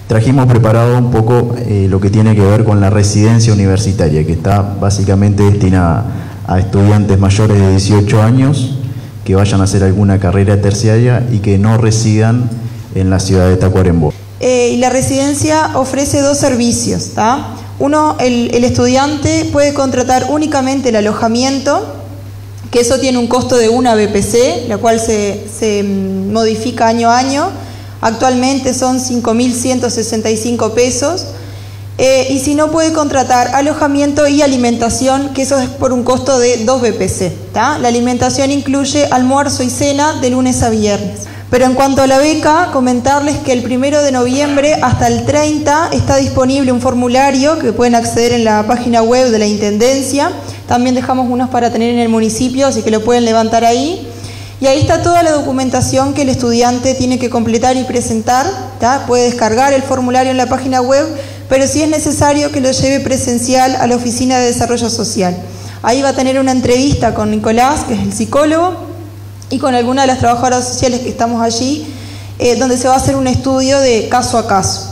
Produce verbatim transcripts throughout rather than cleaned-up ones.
trajimos preparado un poco eh, lo que tiene que ver con la residencia universitaria, que está básicamente destinada a estudiantes mayores de dieciocho años que vayan a hacer alguna carrera terciaria y que no residan en la ciudad de Tacuarembó. Eh, y la residencia ofrece dos servicios, ¿tá? Uno, el, el estudiante puede contratar únicamente el alojamiento, que eso tiene un costo de una B P C, la cual se, se modifica año a año. Actualmente son cinco mil ciento sesenta y cinco pesos. Eh, y si no, puede contratar alojamiento y alimentación, que eso es por un costo de dos B P C, ¿tá? La alimentación incluye almuerzo y cena de lunes a viernes. Pero en cuanto a la beca, comentarles que el primero de noviembre hasta el treinta está disponible un formulario que pueden acceder en la página web de la Intendencia. También dejamos unos para tener en el municipio, así que lo pueden levantar ahí. Y ahí está toda la documentación que el estudiante tiene que completar y presentar, ¿tá? Puede descargar el formulario en la página web, pero sí es necesario que lo lleve presencial a la Oficina de Desarrollo Social. Ahí va a tener una entrevista con Nicolás, que es el psicólogo, y con alguna de las trabajadoras sociales que estamos allí, eh, donde se va a hacer un estudio de caso a caso.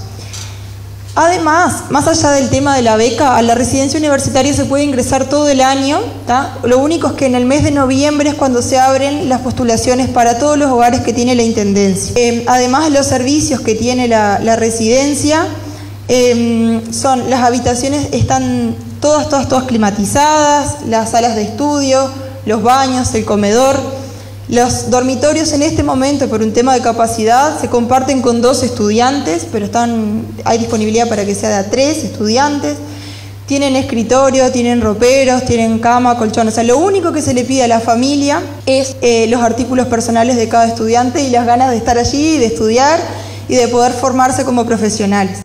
Además, más allá del tema de la beca, a la residencia universitaria se puede ingresar todo el año, ¿tá? Lo único es que en el mes de noviembre es cuando se abren las postulaciones para todos los hogares que tiene la Intendencia. Eh, además, los servicios que tiene la, la residencia, eh, son las habitaciones están todas, todas, todas climatizadas, las salas de estudio, los baños, el comedor. Los dormitorios en este momento, por un tema de capacidad, se comparten con dos estudiantes, pero están, hay disponibilidad para que sea de a tres estudiantes. Tienen escritorio, tienen roperos, tienen cama, colchón. O sea, lo único que se le pide a la familia es eh, los artículos personales de cada estudiante y las ganas de estar allí, de estudiar y de poder formarse como profesionales.